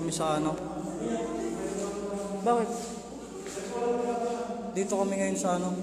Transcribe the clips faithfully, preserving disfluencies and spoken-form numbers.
kami sa ano. Bakit? Dito kami ngayon sa ano.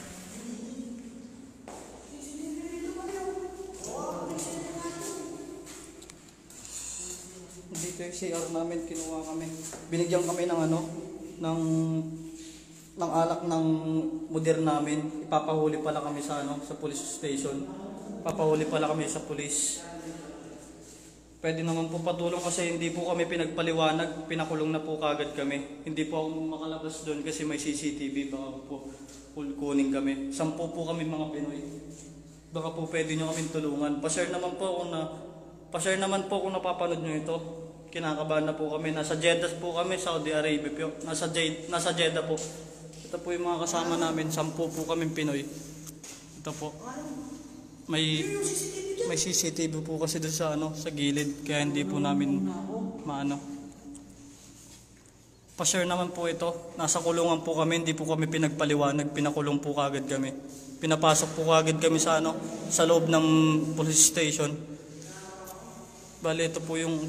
Dito yung C R namin, kinuha kami. Binigyan kami ng ano, ng ng alak ng moder namin. Ipapahuli pala kami sa ano, sa police station. Papahuli pala kami sa police. Pwede naman po patulong kasi hindi po kami pinagpaliwanag, pinakulong na po kagad kami. Hindi po ako makalabas doon kasi may C C T V, baka po kunin kami. Sampo po kami mga Pinoy. Baka po pwede nyo kami tulungan. Pa-share naman po kung na pa-share naman po kung napapanood nyo ito. Kinakabahan na po kami. Nasa Jeddah po kami, Saudi Arabia po. Nasa, Jed, nasa Jeddah po. Ito po yung mga kasama namin. Sampo po kami Pinoy. Ito po. May may C C T V po kasi doon sa ano, sa gilid, kaya hindi po namin maano. Pa-share naman po ito. Nasa kulungan po kami, hindi po kami pinagpaliwanag, pinakulong po kagad kami. Pinapasok po kagad kami sa ano, sa loob ng police station. Bale, ito po yung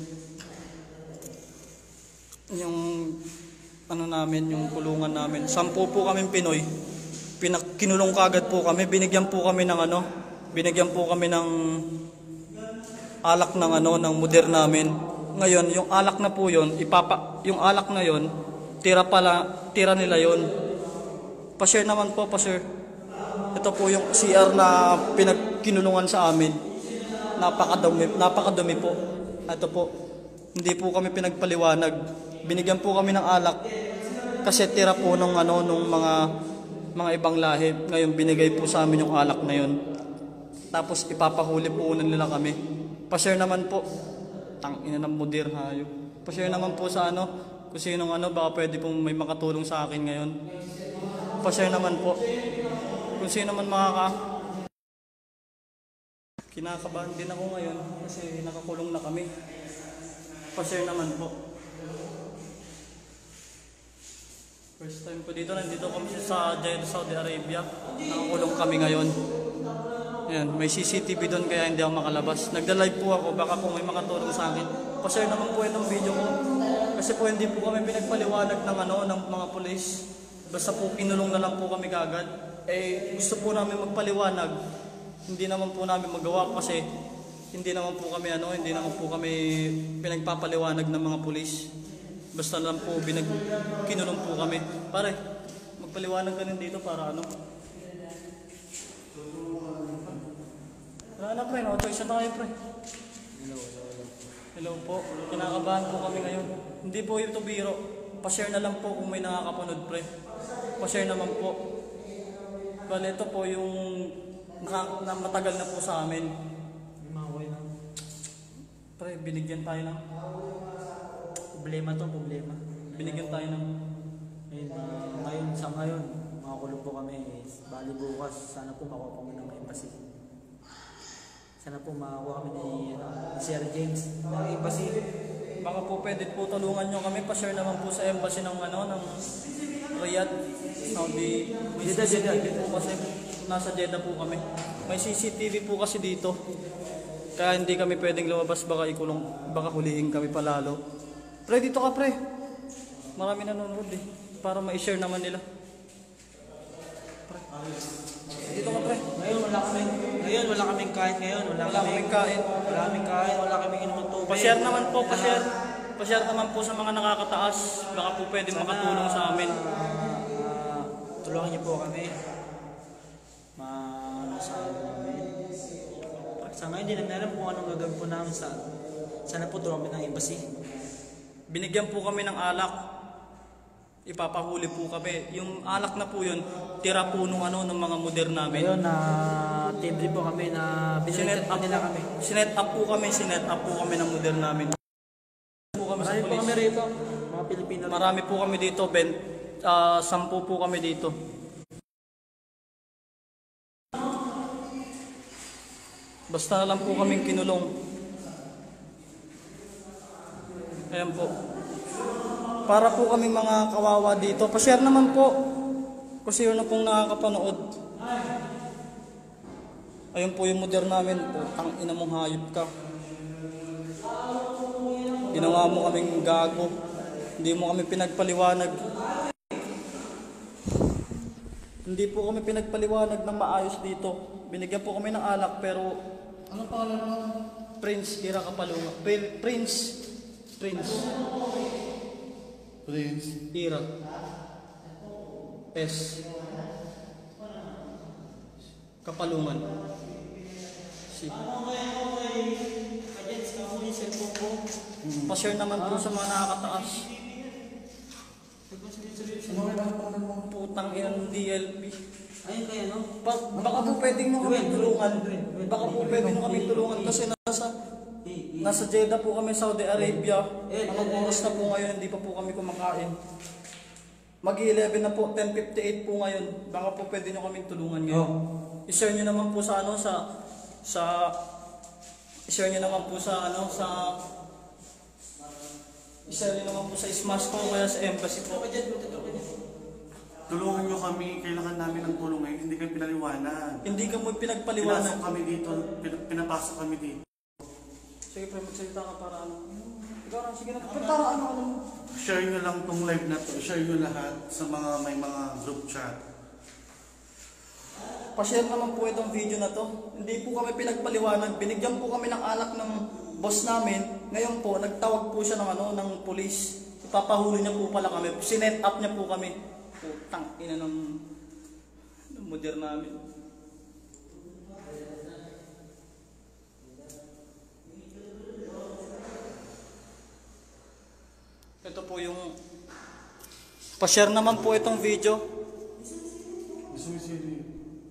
yung ano namin, yung kulungan namin. Sampu po kami Pinoy. Pinak kinulong kagad po kami, binigyan po kami ng ano, binigyan po kami ng alak ng ano, ng moder namin. Ngayon, yung alak na po yon, ipapa yung alak na yon, tira pala, tira nila yon. Pa-share naman po, pa-share. Ito po yung C R na pinagkinulungan sa amin. Napakadumi, napakadumi po. Ito po. Hindi po kami pinagpaliwanag. Binigyan po kami ng alak kasi tira po nung ano, nung mga mga ibang lahi. Ngayon binigay po sa amin yung alak na yon. Tapos ipapahuli po nila kami. Pa-share naman po. Tang ina ng moder hayop. Pa-share naman po sa ano, kung sinong ano, baka pwede pong may makatulong sa akin ngayon. Pa-share naman po. Kung sino man makaka... Kinakabahan din ako ngayon kasi nakakulong na kami. Pa-share naman po. First time po dito, nandito kami sa Jeddah, Saudi Arabia. Nakakulong kami ngayon. Ayan, may C C T V doon kaya hindi ako makalabas. Nagda-live po ako, baka po may makatulong sa akin. Pa-share naman po itong video ko. Kasi po hindi po kami pinagpaliwanag ng ano, ng mga pulis. Basta po kinulong na lang po kami kagad. Eh, gusto po namin magpaliwanag. Hindi naman po namin magawa kasi hindi naman po kami ano, hindi naman po kami pinagpapaliwanag ng mga pulis. Basta lang po binag kinulong po kami. Pare, magpaliwanag ka rin dito para ano. Wala na pre, no? Choice na tayo pre. Hello, hello, hello. Hello po, kinakabahan po kami ngayon. Hindi po ito biro. Pa-share na lang po kung may nakakapanood pre. Pa-share naman po. Bale, ito po yung naka, na matagal na po sa amin. May maway na. Pre, binigyan tayo ng problema to, problema. Binigyan tayo ng ngayon, uh, ngayon sa ngayon, makakulong po kami. Bali bukas, sana po makuha kami ng embassy. Sana po makakuha kami ni uh, Sir James ng embassy. Baka po pwede po tulungan nyo kami. Pa-share naman po sa embassy ng ano, ng Riyadh, Saudi. May Jeddah, C C T V Jeddah. po kasi nasa Jeddah po kami. May C C T V po kasi dito. Kaya hindi kami pwedeng lumabas, baka ikulong, baka hulihin kami palalo. Pre, dito ka pre. Marami nanonood eh. Para ma-share naman nila. Pre. Dito ka pre. Ngayon wala kami, ngayon wala kaming kain ngayon, wala, Wala kaming kain. Wala kaming kain, wala kaming inom ng tubig. Pa-share naman po, pa-share. Pa-share naman po sa mga nakakataas. Baka po pwede Sana, makatulong sa amin. Uh, tulungan niyo po kami. Ma ano sa amin. Sa ngayon hindi namin alam kung anong gagawin po namin sa sana po tulungan kami ng embassy. Binigyan po kami ng alak. Ipapahuli po kami. Yung alak na po yun, tira po nung ano, ng mga moder namin. Ngayon na uh, team din po kami na Sinet binalikat up nila kami. Sinet up po kami, sinet up po kami ng moder namin. Po kami sa Marami po police. kami rito, mga Pilipino. Marami po kami dito, ben, uh, sampu po kami dito. Basta lang po kaming kinulong. Ayan po. Para po kaming mga kawawa dito. Pa-share naman po. Kasi yun na pong nakakapanood. Ayun po yung moder namin po. Tang ina mong hayop ka. Ginawa mo kaming gago. Hindi mo kami pinagpaliwanag. Hindi po kami pinagpaliwanag ng maayos dito. Binigyan po kami ng alak pero Ano pangalan mo? Prince Ira Kapalungan. Prin- Prince. Prince Prince. Ira. S. Kapalungan. Si. Pa-share naman po sa mga nakakataas. Ano kaya ang pangalan mo? Putang inang D L P. Ayun kaya no? Pa, baka po pwedeng nyo kami tulungan. Baka po pwedeng nyo kami tulungan kasi nasa nasa Jeddah po kami, Saudi Arabia. Anong oras na po ngayon, hindi pa po kami kumakain. Mag-eleven na po, ten fifty-eight po ngayon. Baka po pwede nyo kami tulungan ngayon. I-share nyo naman po sa ano, sa sa i-share nyo naman po sa ano, sa i-share nyo naman po sa Smash ko kaya sa embassy po. Tulungan nyo kami, kailangan namin ng tulong ngayon, hindi kayo pinaliwanag. Hindi ka mo pinagpaliwanag. Pinasok kami dito, pin- pinapasok kami dito. Sige pre, magsalita ka para ano. Ikaw na, sige na. Pero para ano, ano. Share nyo lang tong live na to, share nyo lahat sa mga may mga group chat. Pa-share naman po itong video na to. Hindi po kami pinagpaliwanag. Binigyan po kami ng alak ng boss namin. Ngayon po, nagtawag po siya ng ano, ng police. Ipapahuli niya po pala kami. Sinet up niya po kami. Putang ina ng, ng modern namin. Ito po yung pa-share naman po itong video. Gusto mo sili?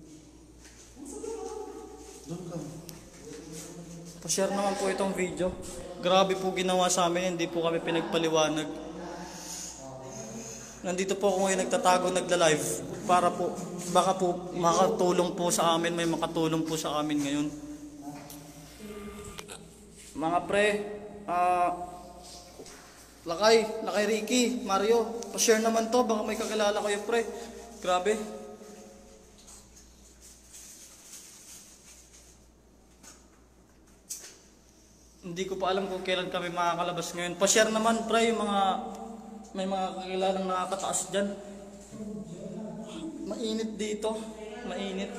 Doon ka. Pa-share naman po itong video. Grabe po ginawa sa amin, hindi po kami pinagpaliwanag. Nandito po ako ngayon nagtatago, nagla-live para po, baka po makatulong po sa amin, may makatulong po sa amin ngayon. Mga pre, ah, Lakay, Lakay Ricky, Mario, pa-share naman to, baka may kakilala kayo pre. Grabe. Hindi ko pa alam kung kailan kami makakalabas ngayon. Pa-share naman pre, yung mga may mga kakilalang nakakataas dyan. Mainit dito. Mainit.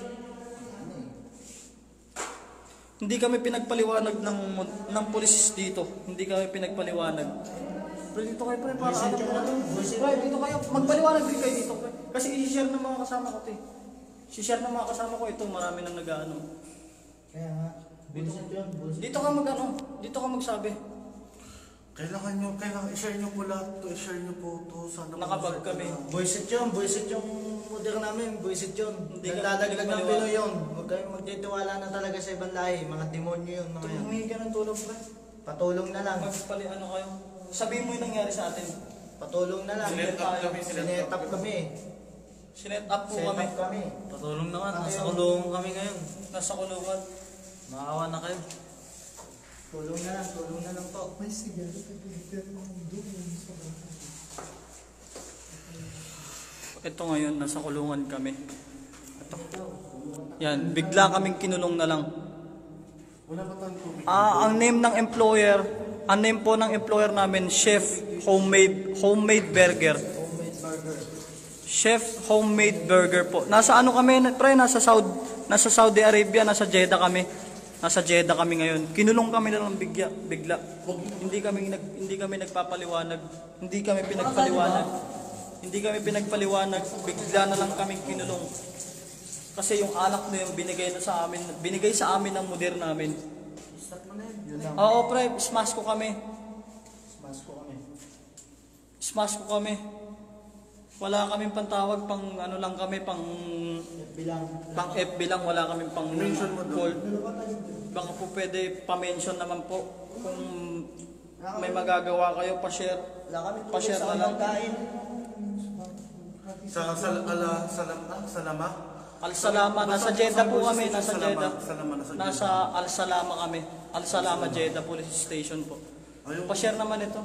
Hindi kami pinagpaliwanag ng ng pulis dito. Hindi kami pinagpaliwanag. Pre, dito kayo pre, para ano po. Pre, dito kayo. Magpaliwanag din kayo dito pre. Kasi i-share ng mga kasama ko ito eh. I-share ng mga kasama ko ito. Marami nang nag-ano. Kaya nga. Dito, dito ka mag-ano. Dito ka magsabi. Kailangan nyo, kailangan i-share nyo po lahat to, i-share nyo po to. Sana po Nakabag ma-share kami. ko na. Boyset yun, boyset yung model namin, boyset yun. Hindi ka- Naglalaglag hindi ka ng maniwala. Pinoy yun. Huwag kayong magtitiwala na talaga sa ibang lahi. Mga demonyo yun. Mga yan. Tumingi ka ng tulong pre. Patulong na lang. Magpali ano kayo. Sabihin mo yung nangyari sa atin. Patulong na lang. Sinet up kami, sinet Sinet up up kami. Sinet up po Sinet kami. up kami. Patulong naman, Ano nasa yun? kulungan kami ngayon. Nasa kulungan. Maawa na kayo. Tulong na lang, tulong na lang po. May sigara ka pinipir ng doon sa bahay. Ito ngayon, nasa kulungan kami. Ito. Yan, bigla kaming kinulong na lang. Wala pa tayong tubig. Ah, ang name ng employer, ang name po ng employer namin, Chef Homemade Homemade Burger. Homemade burger. Chef Homemade Burger po. Nasa ano kami, pre, nasa Saudi, nasa Saudi Arabia, nasa Jeddah kami. Nasa Jeddah kami ngayon. Kinulong kami na lang bigla, bigla. Hindi kami nag hindi kami nagpapaliwanag. Hindi kami pinagpaliwanag. Hindi kami pinagpaliwanag. Bigla na lang kaming kinulong. Kasi yung alak na yung binigay na sa amin, binigay sa amin ng modern namin. Start mo na yun. Yun lang. Oo, pre, smash ko kami. Smash ko kami. Smash ko kami. Wala kaming pantawag, pang ano lang kami, pang Bilang. pang F B lang, wala kaming pang Mention mo doon. call. Baka po pwede pa-mention naman po kung may magagawa kayo, pa-share. Wala kami tulong Pa-share sa na lang. pagkain. Sa, sa, ala, salama, salama? Al-Salama, nasa Jeddah po kami, nasa Salama, Jeddah. Salama, nasa Jeddah. Nasa Al-Salama kami. Al-Salama Jeddah Police Station po. Ayun. Pa-share naman ito.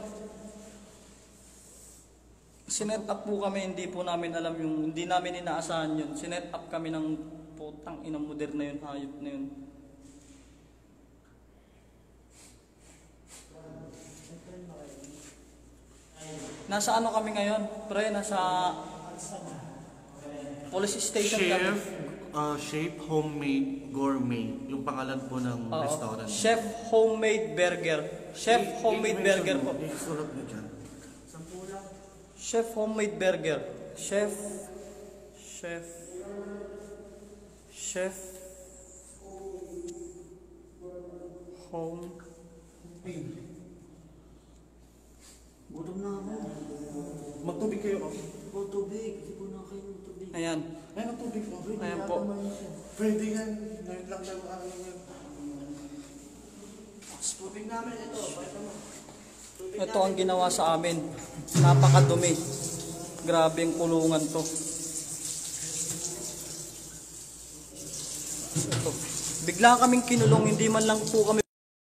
Sinet up po kami, hindi po namin alam yung, hindi namin inaasahan yun. Sinet up kami ng putang inang modern na yun, hayop na yun. Nasa ano kami ngayon? Pre, nasa police station Chef, kami. uh, Chef Homemade Gourmet. Yung pangalan po ng Oo. restaurant. Chef Homemade Burger. Chef Homemade Burger po. Isulat mo dyan. Chef Homemade Burger. Chef Chef Chef Home Gutom na ako. Magtubig kayo. Oh. O, tubig. Hindi po na kayo ng tubig. Ayan. Ayun ang tubig. Oh. Ayan po. Pwede yan. Ngayon lang lang ang yan. Tubig namin ito. Pakita mo. Ito ang ginawa sa amin. Napakadumi. Grabe ang kulungan to. Ito. Bigla kaming kinulong, hindi man lang po kami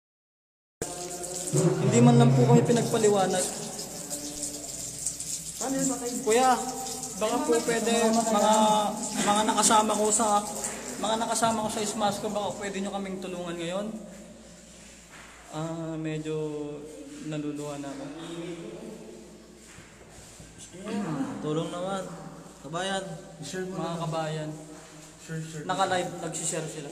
hindi man lang po kami pinagpaliwanag. Paano yun ba kayo? Kuya, baka po pwede mga mga nakasama ko sa mga nakasama ko sa Smash ko, baka pwede nyo kaming tulungan ngayon. Ah, medyo naluluha na ako. Tulong naman. Kabayan. Share mo Mga na. kabayan, Share, share. naka-live, nagsishare sila.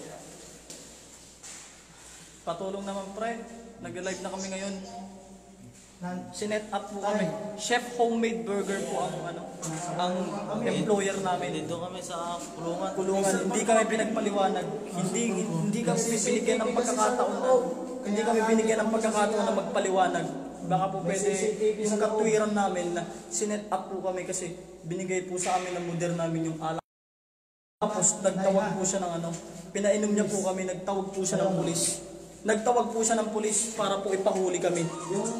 Patulong naman pre, nag-live na kami ngayon. Sinet up po kami. Chef Homemade Burger po ang ano, ang employer namin. Dito kami sa kulungan. Kulungan, hindi kami pinagpaliwanag. Hindi hindi kami binigyan ng pagkakataon na hindi kami binigyan ng pagkakataon na magpaliwanag. Baka po pwede yung katwiran namin na sinet up po kami kasi binigay po sa amin ng modern namin yung alak. Tapos nagtawag po siya ng ano, pinainom niya po kami, nagtawag po siya ng pulis. Nagtawag po siya ng pulis para po ipahuli kami.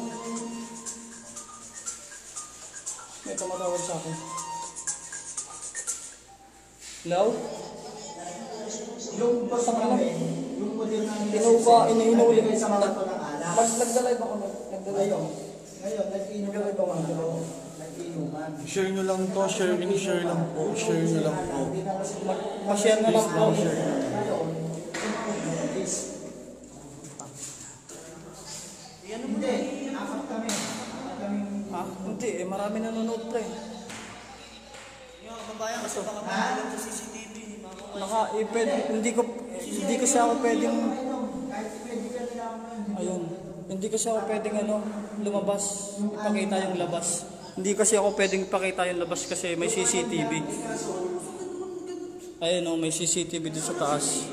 May tumatawag sa akin. Hello? Yung basta kami, yung model namin. Inuba, inahuli. Nag- sa mga to ng alak. Mag nagdalive ako. Nagdalive ako. Ngayon, nag-inom kami pa mga to. Nag-inuman. Share nyo lang to. Share and share lang po. Share nyo lang po. Hindi na kasi Mag ma-share na lang po. ngayon. Hindi, apat kami. Apat kami. Ha? Hindi eh, marami nanonood pre. Yung kabayan kasi baka makakulit sa C C T V. Naka, eh, pwede, hindi ko, eh, hindi kasi ako pwedeng, Kahit pwede ka nila ako. ayun, hindi kasi ako pwedeng ano, lumabas, ipakita yung labas. Hindi kasi ako pwedeng ipakita yung labas kasi may C C T V. Ayun o, may C C T V doon sa taas.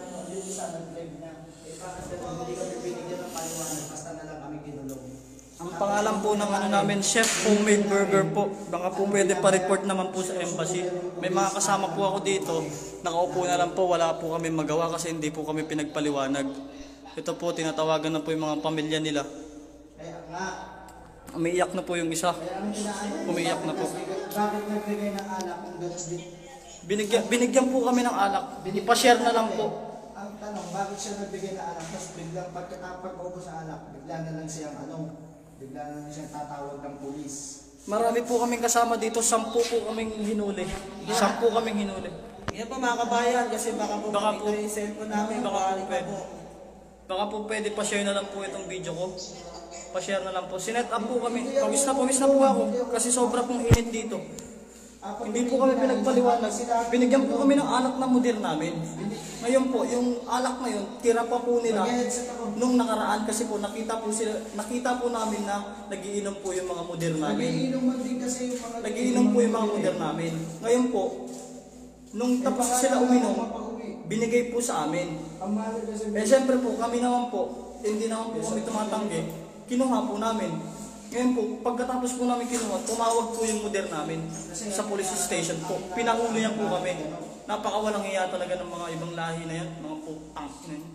Ang pangalan po ng ano namin, Chef Homemade Burger po. Baka po pwede pa-report naman po sa embassy. May mga kasama po ako dito. Nakaupo na lang po, wala po kami magawa kasi hindi po kami pinagpaliwanag. Ito po, tinatawagan na po yung mga pamilya nila. Kaya nga, Umiiyak na po yung isa. kaya ang inaano, Umiiyak na po. bakit nagbigay ng alak kung gano'n din? Binigyan, binigyan po kami ng alak. Ipa-share na lang po. Ang tanong, bakit siya nagbigay ng alak, tapos biglang pagkatapag-ubos sa alak, bigla na lang siyang ano, bigla na lang siyang tatawag ng pulis. Marami po kaming kasama dito. Sampu po kaming hinuli. Sampu kaming hinuli. Yan po mga kabayan, kasi baka po Baka po- makita yung cellphone namin, Baka po baka pwede. po. Baka po pwede pa-share na lang po itong video ko. Pa-share na lang po. Sinet up po kami. Pawis na pawis na po ako. Kasi sobra pong init dito. Hindi po kami pinagpaliwanag. Binigyan po kami ng alak na model namin. Ngayon po, yung alak na yun, tira pa po nila nung nakaraan kasi po nakita po sila, nakita po namin na nagiinom po yung mga model namin. Nagiinuman din kasi yung mga... Nagiinom po yung mga model namin. Ngayon po, nung tapos sila uminom, binigay po sa amin. Ang mahal kasi... Eh siyempre po, kami naman po, hindi naman po kami tumatanggi, kinuha po namin. Ngayon po, pagkatapos po namin kinuha, tumawag po yung model namin sa police station po. Pinahuli niya po kami. Napakawalang iya talaga ng mga ibang lahi na yan, mga putang na yan.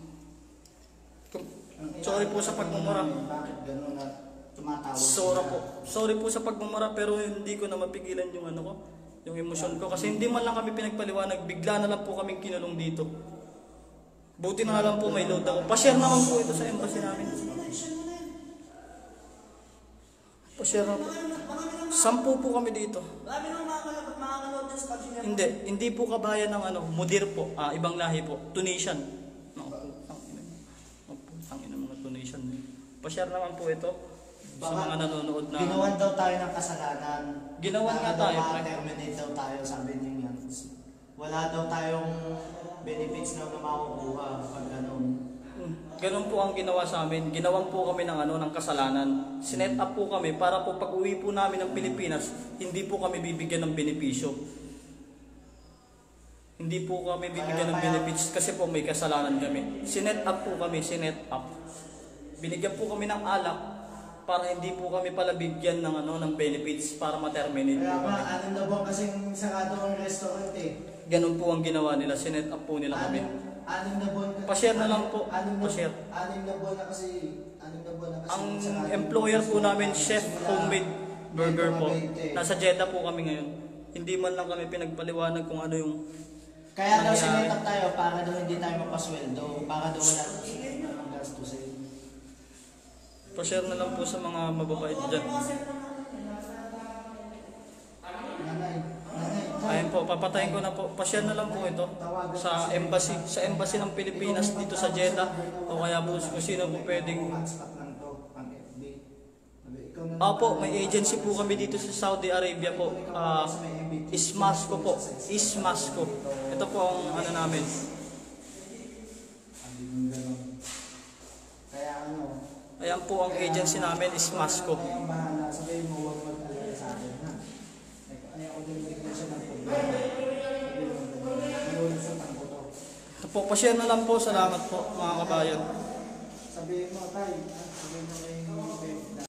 Sorry po sa pagmumura. Bakit gano'n na tumatawag? Sorry po. Sorry po sa pagmumura pero hindi ko na mapigilan yung ano ko, yung emosyon ko. Kasi hindi man lang kami pinagpaliwanag, bigla na lang po kaming kinulong dito. Buti na lang po may load ako. Pa-share naman po ito sa embassy namin. Pa-share na po. Sampu po kami dito. Marami nang makakalood, makakalood dyan sa pag-share. Hindi, hindi po kabayan ng ano, mudir po, ah, ibang lahi po, Tunisian. No, ang ina. Ang ina mga Tunisian. Pa-share naman po ito. sa mga nanonood na Ginawan daw tayo ng kasalanan. Ginawan nga Para tayo, daw pre. ma-terminate daw tayo, sabi niyo yan. Wala daw tayong benefits na makukuha pag ganun. Hmm, ganun po ang ginawa sa amin. Ginawan po kami ng ano ng kasalanan. Sinet up po kami para po pag uwi po namin ng Pilipinas, hindi po kami bibigyan ng benepisyo. Hindi po kami bibigyan ng benefits kasi po may kasalanan kami. Sinet up po kami, sinet up. Binigyan po kami ng alak para hindi po kami pala bigyan ng ano ng benefits para ma-terminate Kaya po nga, kami. anim na buwan kasing sarado ang restaurant eh. Ganun po ang ginawa nila, sinet up po nila kami. Anim, anim na buwan ka- Pa-share na lang po, Anim na, pa-share. anim na buwan na kasi, anim na buwan na kasi. Ang sarado ang employer po restaurant. namin, Chef Homemade Burger po. twenty. Nasa Jeddah po kami ngayon. Hindi man lang kami pinagpaliwanag kung ano yung Kaya daw nangyari. sinetap tayo para daw hindi tayo mapasweldo, para daw wala ang gastusin. pa-share na lang po sa mga mababait dyan. Nanay, nanay, Ayun po, papatayin ko na po. Pa-share na lang po ito sa embassy, sa embassy ng Pilipinas dito sa Jeddah o kaya po kung sino po pwedeng. hotspot lang to, ang F B. Sabi, ikaw na Opo, may agency po kami dito sa Saudi Arabia po. Ah, Ismasco po. Ismasco. Ito po ang ano namin. Sabi mo gano'n. Kaya ano, Ayan po ang agency namin, Ismasco. kaya ang bahala, sabihin mo huwag mag-alala sa akin, ha? Ay, ako din bigyan siya ng problema. Sabihin mo gano'n, nalulusot ang buto. Ito po, pa-share na lang po. Salamat po mga kabayan.